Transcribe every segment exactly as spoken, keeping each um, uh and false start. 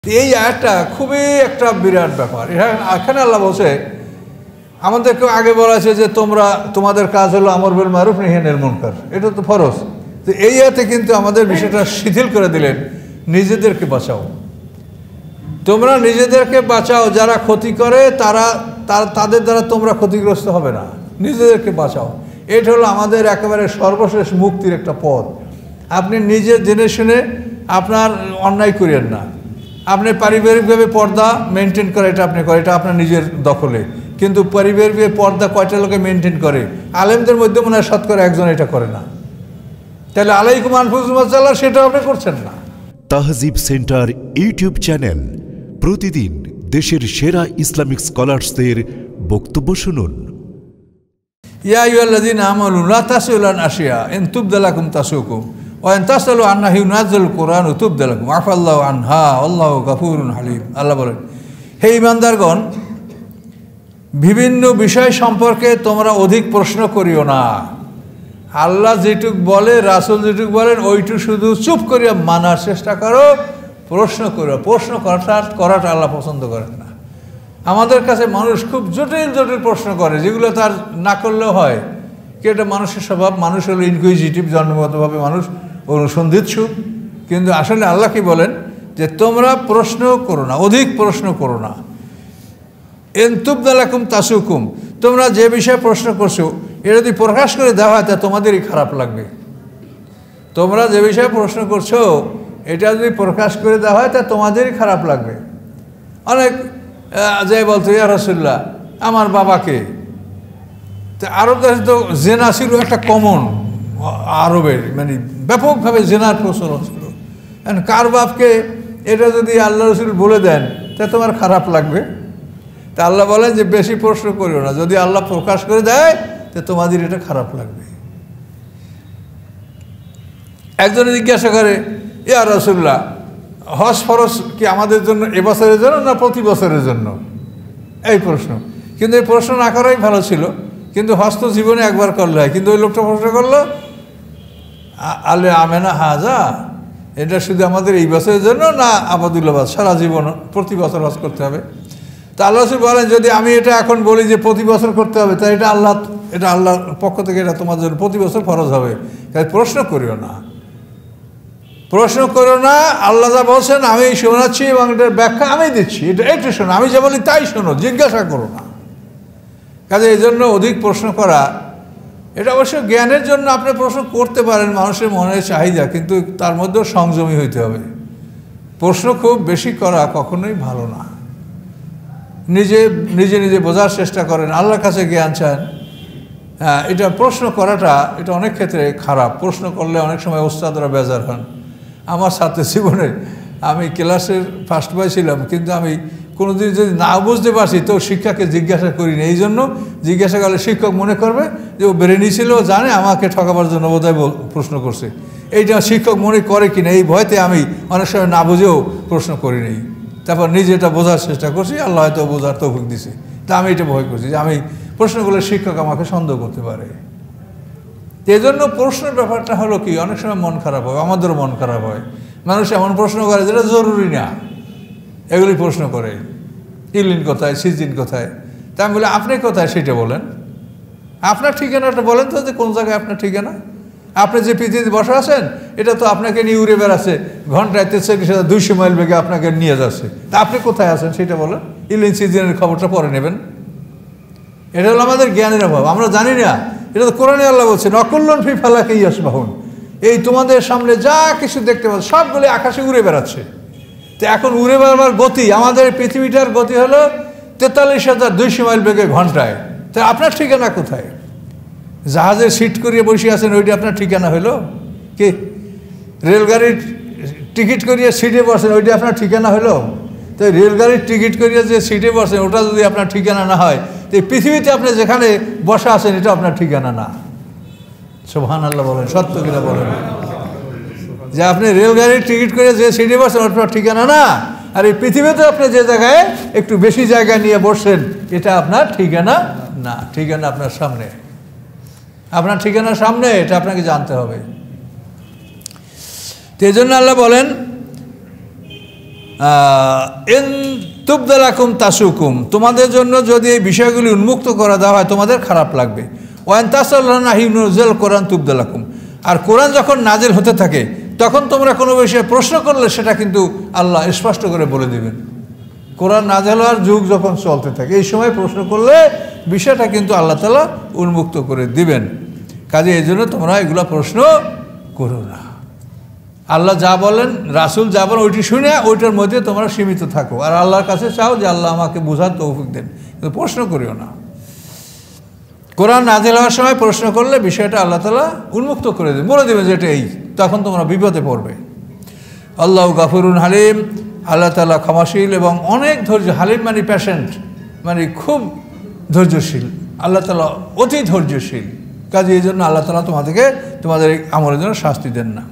এই আয়াতটা খুবই একটা বিরাট ব্যাপার। এখানে আল্লাহ বলছে আমাদেরকে আগে বলা আছে যে তোমরা তোমাদের কাজ হলো আমর বিল মারুফ নাহি আনিল মুনকার, এটা তো ফরজ। তো এই আয়াতে কিন্তু আমাদের বিষয়টা শিথিল করে দিলেন, নিজেদেরকে বাঁচাও, তোমরা নিজেদেরকে বাঁচাও, যারা ক্ষতি করে তারা তাদের দ্বারা তোমরা ক্ষতিগ্রস্ত হবে না, নিজেদেরকে বাঁচাও। এটা হলো আমাদের একেবারে সর্বশেষ মুক্তির একটা পথ। আপনি নিজে জেনে শুনে আপনার অন্যায় করেন না, আপনি পারিবারিকভাবে পর্দা মেনটেন করে এটা আপনি করে, এটা আপনার নিজের দখলে। কিন্তু পারিবারিকভাবে পর্দা কয়টা লোকে মেনটেন করে? আলেমদের মধ্যে মনে হয় শতকরা একজন এটা করে না। তাহলে আলাইকুম আনফুসুকুম ওয়াসাল্লাহ সেটা আপনি করছেন না। তাহজিব সেন্টার ইউটিউব চ্যানেল, প্রতিদিন দেশের সেরা ইসলামিক স্কলারসদের বক্তব্য শুনুন। ইয়া আইয়ুহাল্লাযীনা আমানু লা তাসআলু আন আশিয়া ইন তুবদা লাকুম তাসুকুম ওয়া ইন তাসআলু আনহা ইউনাজ্জালুল কুরআনু তুবদা লাকুম আফাল্লাহু আনহা আল্লাহু গফুরুন হালিম। আল্লাহ বলেন, হে ঈমানদারগণ, বিভিন্ন বিষয় সম্পর্কে তোমরা অধিক প্রশ্ন করিও না। আল্লাহ যেটুক বলে, রাসূল যেটুক বলেন, ওইটুক শুধু চুপ করিয়া মানার চেষ্টা করো, প্রশ্ন করো। প্রশ্ন করাটা করাটা আল্লাহ পছন্দ করেন না। আমাদের কাছে মানুষ খুব জটিল জটিল প্রশ্ন করে, যেগুলো তার না করলেও হয়। কি এটা মানুষের স্বভাব, মানুষ হলো ইনকুইজিটিভ, জন্মগতভাবে মানুষ অনুসন্ধিৎসু। কিন্তু আসলে আল্লাহ কি বলেন যে তোমরা প্রশ্ন করো না, অধিক প্রশ্ন করো না। ইন তুবদা লাকুম তাসুকুম, তোমরা যে বিষয়ে প্রশ্ন করছো এটা যদি প্রকাশ করে দেওয়া হয় তা তোমাদেরই খারাপ লাগবে। তোমরা যে বিষয়ে প্রশ্ন করছো এটা যদি প্রকাশ করে দেওয়া হয় তা তোমাদেরই খারাপ লাগবে। অনেক যাই বলতো, ইয়া রাসূলুল্লাহ আমার বাবাকে, তো আরব দেশে তো জেনা ছিল একটা কমন, আরবের মানে ব্যাপকভাবে জেনার প্রচলন ছিল। কার বাপকে এটা যদি আল্লাহ রসুল বলে দেন তা তোমার খারাপ লাগবে। তা আল্লাহ বলেন যে বেশি প্রশ্ন করিও না, যদি আল্লাহ প্রকাশ করে দেয় তো তোমাদের এটা খারাপ লাগবে। একজনে জিজ্ঞাসা করে, ইয়া রাসূলুল্লাহ হজ ফরজ কি আমাদের জন্য এবছরের জন্য না প্রতি বছরের জন্য? এই প্রশ্ন। কিন্তু এই প্রশ্ন না করাই ভালো ছিল, কিন্তু হজ তো জীবনে একবার করলে হয়। কিন্তু ওই লোকটা প্রশ্ন করলো, আলে আমেনা হাজা, এটা শুধু আমাদের এই বছরের জন্য না আবাদুল্লাবাদ সারা জীবন প্রতি বছর হজ করতে হবে? তা আল্লাহ রাসূল বলেন, যদি আমি এটা এখন বলি যে প্রতি বছর করতে হবে, তাই এটা আল্লাহ এটা আল্লাহর পক্ষ থেকে এটা তোমার জন্য প্রতি বছর ফরজ হবে। তাই প্রশ্ন করিও না, প্রশ্ন করো না। আল্লাহ যা বলছেন আমি শোনাচ্ছি এবং এটার ব্যাখ্যা আমি দিচ্ছি, এটা একটু শোনো, আমি যা বলি তাই শোনো, জিজ্ঞাসা করো না। কাজে এই জন্য অধিক প্রশ্ন করা, এটা অবশ্য জ্ঞানের জন্য আপনি প্রশ্ন করতে পারেন, মানুষের মনের চাহিদা, কিন্তু তার মধ্যেও সংযমী হইতে হবে। প্রশ্ন খুব বেশি করা কখনোই ভালো না। নিজে নিজে নিজে বোঝার চেষ্টা করেন, আল্লাহর কাছে জ্ঞান চান। হ্যাঁ, এটা প্রশ্ন করাটা এটা অনেক ক্ষেত্রে খারাপ। প্রশ্ন করলে অনেক সময় ওস্তাদরা বেজার হন। আমার ছাত্র জীবনে আমি ক্লাসের ফার্স্ট বয় ছিলাম, কিন্তু আমি কোনোদিন যদি না বুঝতে পারছি তো শিক্ষককে জিজ্ঞাসা করিনি। এই জন্য জিজ্ঞাসা করলে শিক্ষক মনে করবে যে ও ব্রেনি ছিল, জানে আমাকে ঠকাবার জন্য বোধহয় প্রশ্ন করছে। এইটা শিক্ষক মনে করে কিনা এই ভয়তে আমি অনেক সময় না বুঝেও প্রশ্ন করিনি। তারপর নিজে এটা বোঝার চেষ্টা করছি, আল্লাহ হয়তো বোঝার তৌফিক দিছে। তা আমি এটা ভয় করছি যে আমি প্রশ্নগুলো শিক্ষক আমাকে সন্দেহ করতে পারে। এই জন্য প্রশ্নের ব্যাপারটা হলো কি, অনেক সময় মন খারাপ হয়, আমাদেরও মন খারাপ হয়। মানুষ এমন প্রশ্ন করে যেটা জরুরি না, এগুলি প্রশ্ন করে, ইলিন কোথায়, সিজিন কোথায়। তা আমি বলি আপনি কোথায় সেটা বলেন, আপনার ঠিকানাটা বলেন তো, যে কোন জায়গায় আপনার ঠিকানা। আপনি যে পৃথিবীতে বসে আছেন এটা তো আপনাকে নিয়ে উড়ে বেড়াচ্ছে, ঘন্টায় তেত্রিশ হাজার দুইশো মাইল বেগে আপনাকে নিয়ে যাচ্ছে। তা আপনি কোথায় আছেন সেটা বলেন, ইলিন সিজনের খবরটা পরে নেবেন। এটা হলো আমাদের জ্ঞানের অভাব, আমরা জানি না। এটা তো কোরআনে আল্লাহ বলছে, নকুল্লুন ফি ফালাকি ইয়াসবাহুন, এই তোমাদের সামনে যা কিছু দেখতে পাচ্ছ সবগুলি আকাশে উড়ে বেড়াচ্ছে। তো এখন উড়ে বেড়াবার গতি, আমাদের পৃথিবীটার গতি হলো তেতাল্লিশ হাজার দুইশো মাইল বেগে ঘন্টায়। তা আপনার ঠিকানা কোথায়? জাহাজের সিট করিয়ে বসে আছেন, ওইটা আপনার ঠিকানা হলো কি? রেলগাড়ির টিকিট করিয়ে সিটে বসেন, ওইটা আপনার ঠিকানা হলো? তো রেলগাড়ির টিকিট করিয়ে যে সিটে বসেন ওটা যদি আপনার ঠিকানা না হয়, তো পৃথিবীতে আপনি যেখানে বসা আছেন এটা আপনার ঠিকানা না। সুবহানাল্লাহ বলেন, সত্য কিনা বলেন? যে আপনি রেলগাড়ির টিকিট করে যে সিটে বসেন ওটা আপনার ঠিকানা না। আর এই পৃথিবীতে আপনি যে জায়গায় একটু বেশি জায়গা নিয়ে বসছেন এটা আপনার ঠিকানা না। ঠিকানা আপনার সামনে, আপনার ঠিকানার সামনে, এটা আপনাকে জানতে হবে। তো এই জন্য আল্লাহ বলেন ইন তুবদালাকুম তাসুকুম, তোমাদের জন্য যদি এই বিষয়গুলি উন্মুক্ত করা দেওয়া হয় তোমাদের খারাপ লাগবে। ওয়ান তাসাল্লানা হিনুজেল কোরআন তুবদালাকুম, আর কোরআন যখন নাজিল হতে থাকে তখন তোমরা কোনো বিষয়ে প্রশ্ন করলে সেটা কিন্তু আল্লাহ স্পষ্ট করে বলে দেবেন। কোরআন নাজিল হওয়ার যুগ যখন চলতে থাকে এই সময় প্রশ্ন করলে বিষয়টা কিন্তু আল্লাহ তাআলা উন্মুক্ত করে দিবেন। কাজে এই জন্য তোমরা এগুলো প্রশ্ন করো না। আল্লাহ যা বলেন, রাসূল যা বলেন ওইটি শুনে ওইটার মধ্যে তোমরা সীমিত থাকো, আর আল্লাহর কাছে চাও যে আল্লাহ আমাকে বোঝার তৌফিক দেন, কিন্তু প্রশ্ন করিও না। কোরআন নাজিল হওয়ার সময় প্রশ্ন করলে বিষয়টা আল্লাহ তাআলা উন্মুক্ত করে দেবেন, বলে দেবেন যেটা এই, তখন তোমরা বিপদে পড়বে। আল্লাহু গাফুরুন হালিম, আল্লাহ তাআলা ক্ষমাশীল এবং অনেক ধৈর্য। হালিম মানে পেশেন্ট, মানে খুব ধৈর্যশীল। আল্লাহ তাআলা অতি ধৈর্যশীল। কাজে এই জন্য আল্লাহ তাআলা তোমাদেরকে তোমাদের আমলের জন্য শাস্তি দেন না।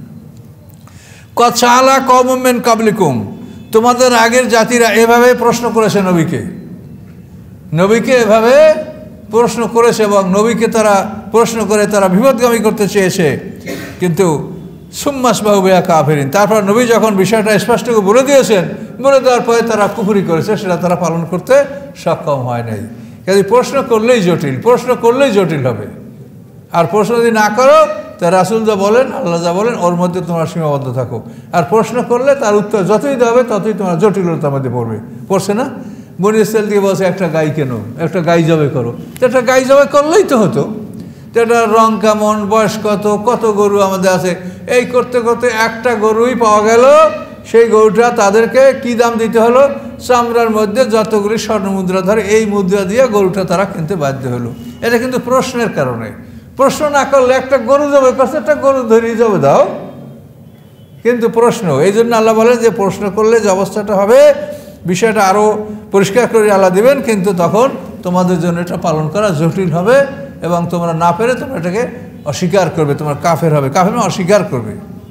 কদ সাআলা কওমুম মিন ক্বাবলিকুম, তোমাদের আগের জাতিরা এভাবে প্রশ্ন করেছে নবীকে, নবীকে এভাবে প্রশ্ন করেছে এবং নবীকে তারা প্রশ্ন করে তারা বিপদগামী করতে চেয়েছে, কিন্তু সুম্মাসবাহু বিহা কাফিরিন, তারপর নবী যখন বিষয়টা স্পষ্ট করে বলে দিয়েছেন, বলে দেওয়ার পরে তারা কুফরি করেছে, সেটা তারা পালন করতে সক্ষম হয় নাই। কাজে প্রশ্ন করলেই জটিল, প্রশ্ন করলেই জটিল হবে। আর প্রশ্ন যদি না করো তা রাসূল যা বলেন, আল্লাহ যা বলেন ওর মধ্যে তোমরা সীমাবদ্ধ থাকো। আর প্রশ্ন করলে তার উত্তর যতই দেওয়া হবে ততই তোমার জটিলতার মধ্যে পড়বে। পড়ছে না? বনি ইসরাঈল থেকে বলছে একটা গাই কেন, একটা গাই জবাই করো, তো একটা গাই জবাই করলেই তো হতো। তো এটা রং কেমন, বয়স কত, কত গরু আমাদের আছে, এই করতে করতে একটা গরুই পাওয়া গেল। সেই গরুটা তাদেরকে কি দাম দিতে হলো? চামড়ার মধ্যে যতগুলি স্বর্ণ মুদ্রা ধরে এই মুদ্রা দিয়ে গরুটা তারা কিনতে বাধ্য হলো। এটা কিন্তু প্রশ্নের কারণে। প্রশ্ন না করলে একটা গরু জবাই করছে, একটা গরু ধরিয়ে যাবে দাও, কিন্তু প্রশ্ন। এই জন্য আল্লাহ বলেন যে প্রশ্ন করলে যে অবস্থাটা হবে বিষয়টা আরও পরিষ্কার করে আল্লাহ দেবেন, কিন্তু তখন তোমাদের জন্য এটা পালন করা জটিল হবে এবং তোমরা না পেরে তোমরা এটাকে অস্বীকার করবে, তোমরা কাফের হবে। কাফের মানে অস্বীকার করবে।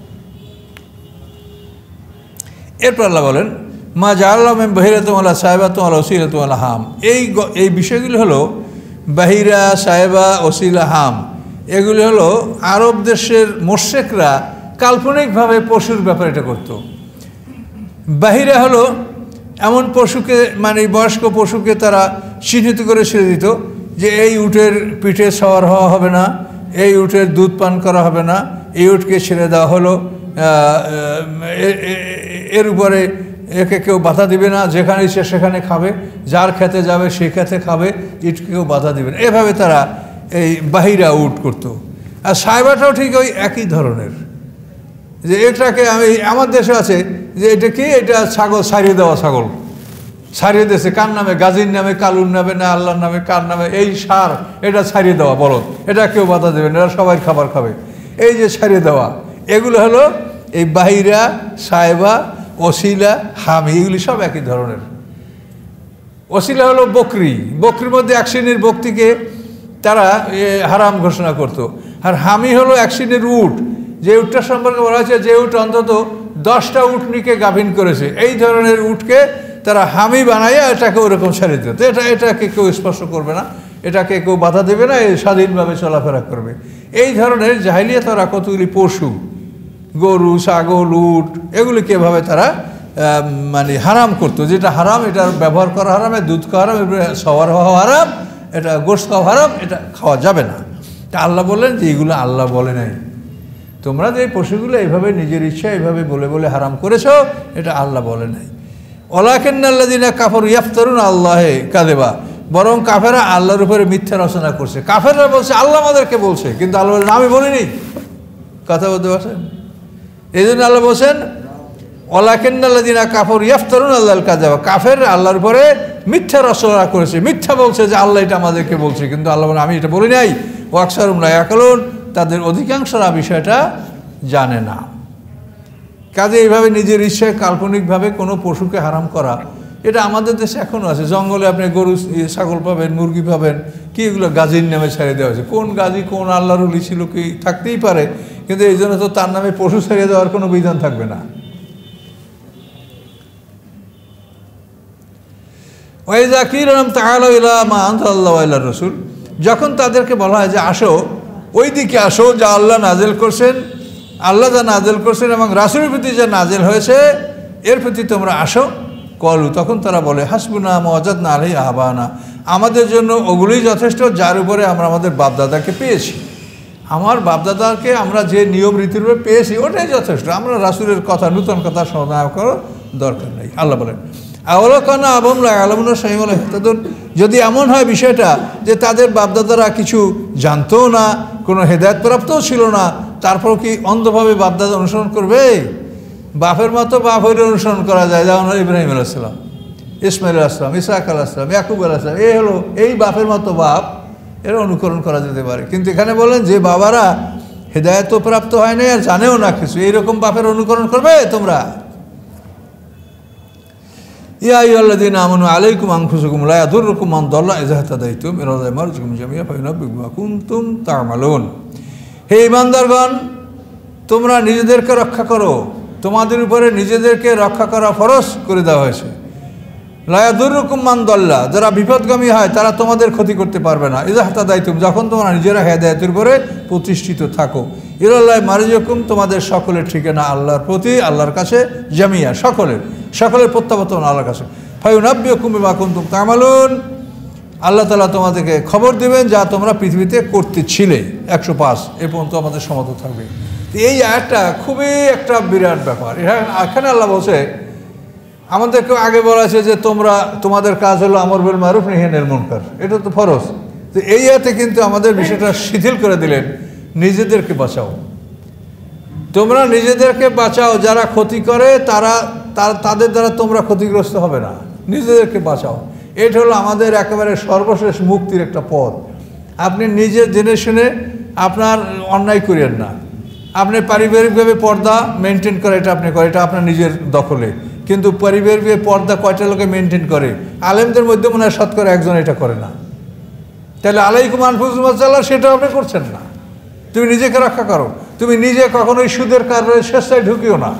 এরপর আল্লাহ বলেন মা জাআল্লাহু মিন বাহিরাতুম ওয়ালা সাইবাতুম ওয়ালা ওসিলাতুম ওয়ালা হাম, এই এই বিষয়গুলি হলো বাহিরা, সাহেবা, ওসিলা, হাম, এগুলি হলো আরব দেশের মোশরিকরা কাল্পনিকভাবে পশুর ব্যাপারে এটা করত। বাহিরা হলো এমন পশুকে, মানে বয়স্ক পশুকে তারা চিহ্নিত করে ছেড়ে দিত যে এই উটের পিঠে সওয়ার হওয়া হবে না, এই উটের দুধ পান করা হবে না, এই উটকে ছেড়ে দেওয়া হলো, এর উপরে একে কেউ বাধা দিবে না, যেখানে ইচ্ছে সেখানে খাবে, যার খেতে যাবে সেই খেতে খাবে, ইটকে কেউ বাধা দিবে না। এভাবে তারা এই বাহিরা উট করতো। আর সাহেবাটাও ঠিক ওই একই ধরনের, যে এটাকে আমি, আমার দেশে আছে যে এটা কি, এটা ছাগল ছাড়িয়ে দেওয়া, ছাগল ছাড়িয়ে দিয়েছে কার নামে, গাজীর নামে, কালুর নামে, না আল্লাহর নামে, কার নামে, এই সার এটা ছাড়িয়ে দেওয়া বলদ, এটা কেউ বাধা দেবে না, এরা সবাই খাবার খাবে, এই যে ছাড়িয়ে দেওয়া, এগুলো হলো এই বাহিরা, সাহেবা, ওসিলা, হাম, এগুলি সব একই ধরনের। ওসিলা হলো বকরি, বকরির মধ্যে এক শ্রেণীর বক্তিকে তারা হারাম ঘোষণা করত। আর হামি হলো এক শ্রেণীর উট, যে উটটা সম্পর্কে বলা হয়েছে যে উট অন্তত দশটা উটনিকে গাভিন করেছে, এই ধরনের উটকে তারা হামি বানাইয়া এটাকে ওরকম ছেড়ে দিত। এটা এটাকে কেউ স্পর্শ করবে না, এটাকে কেউ বাধা দেবে না, স্বাধীনভাবে চলাফেরা করবে। এই ধরনের জাহিলিয়াত তারা কতগুলি পশু, গরু, ছাগল, উট, এগুলিকে এভাবে তারা মানে হারাম করতো। যেটা হারাম এটার ব্যবহার করা হারাম, দুধ খাওয়া হারাম, সওয়ার হওয়া হারাম, এটা গোশত খাওয়া হারাম, এটা খাওয়া যাবে না। তা আল্লাহ বললেন যে এইগুলো আল্লাহ বলে নাই, তোমরা যে পশুগুলো এইভাবে নিজের ইচ্ছা এইভাবে বলে বলে হারাম করেছ, এটা আল্লাহ বলে নাই। ওয়ালাকিন্নাল্লাযীনা কাফারু ইফতারুনা আল্লাহে কাযিবা, বরং কাফেররা আল্লাহর উপরে মিথ্যা রচনা করছে। কাফেররা বলছে আল্লাহ আমাদেরকে বলছে, কিন্তু আল্লাহ বলেন আমি বলিনি। কথা বলতে পারছেন? এই জন্য আল্লাহ বলছেন ওয়ালাকিন্নাল্লাযীনা কাফারু ইফতারুনা আল্লাহল কাযিবা, কাফেররা আল্লাহর উপরে মিথ্যা রচনা করেছে, মিথ্যা বলছে যে আল্লাহ এটা আমাদেরকে বলছে, কিন্তু আল্লাহ বলেন আমি এটা বলি নাই। ওয়া আকসারুহুম লা ইয়াকিলুন, তাদের অধিকাংশরা বিষয়টা জানে না। কাজে এইভাবে নিজের ইচ্ছায় কাল্পনিকভাবে কোনো পশুকে হারাম করা, এটা আমাদের দেশে এখনও আছে। জঙ্গলে আপনি গরু, ছাগল পাবেন, মুরগি পাবেন, কি এগুলো গাজীর নামে ছেড়ে দেওয়া হয়েছে। কোন গাজী কোন আল্লাহর ওলি ছিল কি থাকতেই পারে, কিন্তু এই জন্য তো তার নামে পশু ছেড়ে দেওয়ার কোনো বিধান থাকবে না। ওয়াইযা কিলা লাহুম তাআলাউ ইলা মা আনজালাল্লাহু ওয়া ইলার রাসূল, যখন তাদেরকে বলা হয় যে আসো, ওই দিকে আসো যা আল্লাহ নাজিল করছেন, আল্লাহ যা নাজিল করছেন এবং রাসূলের প্রতি যা নাজিল হয়েছে, এর প্রতি তোমরা আসো। কলু, তখন তারা বলে হাসবুনা ওয়াজাদনা আলাইহি আবানা, আমাদের জন্য ওগুলোই যথেষ্ট যার উপরে আমরা আমাদের বাপদাদাকে পেয়েছি। আমার বাপদাদাকে আমরা যে নিয়ম রীতির উপরে পেয়েছি ওটাই যথেষ্ট, আমরা রাসূলের কথা নূতন কথা শোনা করার দরকার নেই। আল্লাহ বলেন আওলাকানা আবমলা আলমুনা সাইমুল হেতাদুন, যদি এমন হয় বিষয়টা যে তাদের বাপদাদারা কিছু জানতো না, কোনো হেদায়েতপ্রাপ্তও ছিল না, তারপর কি অন্ধভাবে বাপদাদা অনুসরণ করবে? বাপের মতো বাপের অনুসরণ করা যায়, যেমন ইব্রাহিম আলাইহিসসালাম, ইসমাইল আলাইহিসসালাম, ইসহাক আলাইহিসসালাম, ইয়াকুব আলাইহিসসালাম, এই হলো এই বাপের মতো বাপ, এর অনুকরণ করা যেতে পারে। কিন্তু এখানে বলেন যে বাবারা হেদায়েতও প্রাপ্ত হয় না আর জানেও না কিছু, এইরকম বাপের অনুকরণ করবে তোমরা? ইয়া আইয়ুহাল্লাযীনা আমানু আলাইকুম আনফুসাকুম লা ইয়াদুররুকুম মান দাল্লা ইযা ইহতাদাইতুম ইলা মারজিকুম জামিআ ফায়ুনাব্বিউকুম বিমা কুনতুম তা'মালুন। হে ঈমানদারগণ, তোমরা নিজেদেরকে রক্ষা করো, তোমাদের উপরে নিজেদেরকে রক্ষা করা ফরজ করে দেওয়া হয়েছে। লা ইয়াদুররুকুম মান দাল্লা, যারা বিপদগামী হয় তারা তোমাদের ক্ষতি করতে পারবে না। ইযা ইহতাদাইতুম, যখন তোমরা নিজেরা হেদায়েতের উপরে প্রতিষ্ঠিত থাকো। ইলাল্লাহি মারজিকুম, তোমাদের সকলের ঠিকানা আল্লাহর প্রতি, আল্লাহর কাছে, জামিয়া, সকলের সকলের প্রত্যাবর্তন আল্লাহর কাছে। ফায়ুনাব্বিউকুম বিমা কুনতুম তা'মালুন, আল্লাহ তাআলা তোমাদেরকে খবর দেবেন যা তোমরা পৃথিবীতে করতেছিলে। একশো পাঁচ এ পর্যন্ত আমাদের সমাপ্ত থাকবে। এই আয়াতটা খুবই একটা বিরাট ব্যাপার। এখানে আল্লাহ বলছে আমাদেরকে আগে বলা আছে যে তোমরা তোমাদের কাজ হলো আমর বিল মারুফ নাহি আনিল মুনকার, এটা তো ফরজ। তো এই আয়াতে কিন্তু আমাদের বিষয়টা শিথিল করে দিলেন, নিজেদেরকে বাঁচাও, তোমরা নিজেদেরকে বাঁচাও, যারা ক্ষতি করে তারা তাদের দ্বারা তোমরা ক্ষতিগ্রস্ত হবে না, নিজেদেরকে বাঁচাও। এটা হলো আমাদের একেবারে সর্বশেষ মুক্তির একটা পথ। আপনি নিজে জেনে শুনে আপনার অন্যায় করেন না, আপনি পারিবারিকভাবে পর্দা মেনটেন করে, এটা আপনি করে, এটা আপনার নিজের দখলে। কিন্তু পারিবারিকভাবে পর্দা কয়টা লোকে মেনটেন করে? আলেমদের মধ্যে মনে হয় শতকরা একজন এটা করে না। তাহলে আলাইকুম আনফুসাকুম ওয়াসাল্লাহ সেটা আপনি করছেন না। তুমি নিজেকে রক্ষা করো, তুমি নিজে কখনোই সুদের কারণে স্বেচ্ছায় ঢুকিও না।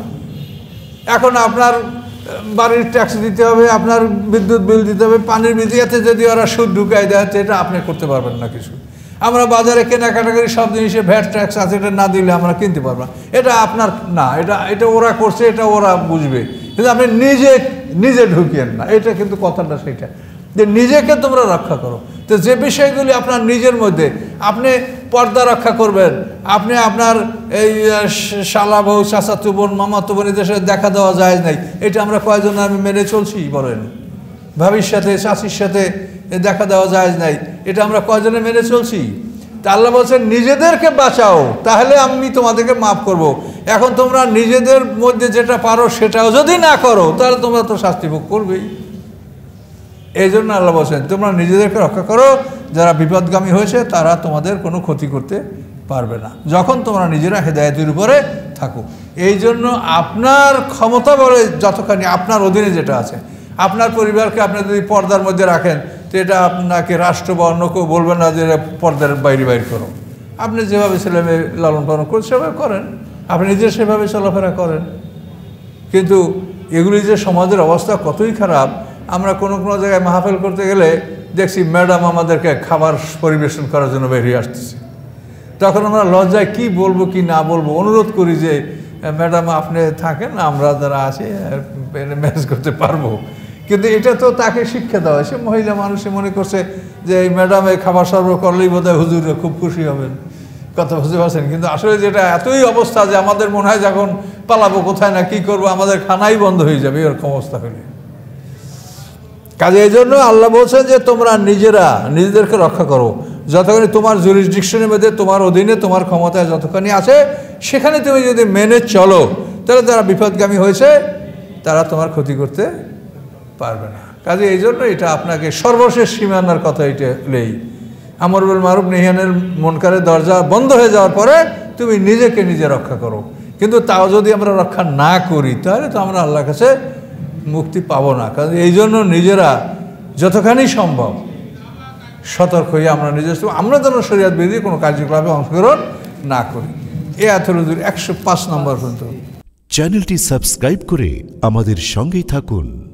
এখন আপনার বাড়ির ট্যাক্স দিতে হবে, আপনার বিদ্যুৎ বিল দিতে হবে, পানির বিল, এতে যদি ওরা সুদ ঢুকাই দেয় এটা আপনি করতে পারবেন না কিছু। আমরা বাজারে কেনাকাটা করি, সব জিনিসে ভ্যাট ট্যাক্স আছে, এটা না দিলে আমরা কিনতে পারবো না, এটা আপনার না, এটা এটা ওরা করছে, এটা ওরা বুঝবে, কিন্তু আপনি নিজে নিজে ঢুকিয়েন না। এটা কিন্তু কথাটা সেটা যে নিজেকে তোমরা রক্ষা করো। তো যে বিষয়গুলি আপনার নিজের মধ্যে, আপনি পর্দা রক্ষা করবেন, আপনি আপনার এই শালা বউ, চাচাতো বোন, মামাতো বোন এদের সাথে দেখা দেওয়া যায় নাই, এটা আমরা কয়জন আমি মেনে চলছি বলেন? ভাবির সাথে, চাচির সাথে দেখা দেওয়া যায় নাই, এটা আমরা কয়জনে মেনে চলছি? তা আল্লাহ বলছেন নিজেদেরকে বাঁচাও, তাহলে আমি তোমাদেরকে মাফ করব। এখন তোমরা নিজেদের মধ্যে যেটা পারো সেটাও যদি না করো তাহলে তোমরা তো শাস্তি ভোগ করবেই। এই জন্য আল্লাহ বলছেন তোমরা নিজেদেরকে রক্ষা করো, যারা বিপদগামী হয়েছে তারা তোমাদের কোনো ক্ষতি করতে পারবে না যখন তোমরা নিজেরা হেদায়েতের উপরে থাকো। এই জন্য আপনার ক্ষমতা বলে যতখানি আপনার অধীনে যেটা আছে, আপনার পরিবারকে আপনি যদি পর্দার মধ্যে রাখেন তো এটা আপনাকে রাষ্ট্র বা অন্য কেউ বলবে না যে পর্দার বাইরে বাইরে করো। আপনি যেভাবে ছেলে মেয়ে লালন পালন করছেন সেভাবে করেন, আপনি নিজে সেভাবে চলাফেরা করেন। কিন্তু এগুলি যে সমাজের অবস্থা কতই খারাপ, আমরা কোনো কোনো জায়গায় মাহফিল করতে গেলে দেখছি ম্যাডাম আমাদেরকে খাবার পরিবেশন করার জন্য বেরিয়ে আসতেছে। তখন আমরা লজ্জায় কি বলবো কি না বলবো, অনুরোধ করি যে ম্যাডাম আপনি থাকেন, আমরা যারা আছি ম্যানেজ করতে পারবো। কিন্তু এটা তো তাকে শিক্ষা দেওয়া, সে মহিলা মানুষে মনে করছে যে এই ম্যাডামে খাবার সরবরাহ করলেই বোধহয় হুজুরে খুব খুশি হবেন, কথা বুঝতে পারছেন। কিন্তু আসলে যেটা এতই অবস্থা যে আমাদের মনে হয় যখন পালাবো কোথায় না কি করবো, আমাদের খানাই বন্ধ হয়ে যাবে এরকম অবস্থা হলে। কাজে এই জন্য আল্লাহ বলছেন যে তোমরা নিজেরা নিজেদেরকে রক্ষা করো, যতখানি তোমার জুরিসডিকশনের মধ্যে, তোমার অধীনে, তোমার ক্ষমতায় যতখানি আছে সেখানে তুমি যদি মেনে চলো তাহলে যারা বিপদগামী হয়েছে তারা তোমার ক্ষতি করতে পারবে না। কাজে এই জন্য এটা আপনাকে সর্বশেষ সীমানার কথা এটা নেই। আমর বিল মারুফ নাহি আনিল মুনকারের দরজা বন্ধ হয়ে যাওয়ার পরে তুমি নিজেকে নিজে রক্ষা করো। কিন্তু তাও যদি আমরা রক্ষা না করি তাহলে তো আমরা আল্লাহর কাছে মুক্তি পাবো না। কারণ এই জন্য নিজেরা যতখানি সম্ভব সতর্ক হয়ে আমরা নিজস্ব আমরা যেন শরীয়ত বিরোধী কোনো কার্যকলাপে অংশগ্রহণ না করি। এই আয়াতুল একশো পাঁচ নম্বর পর্যন্ত চ্যানেলটি সাবস্ক্রাইব করে আমাদের সঙ্গেই থাকুন।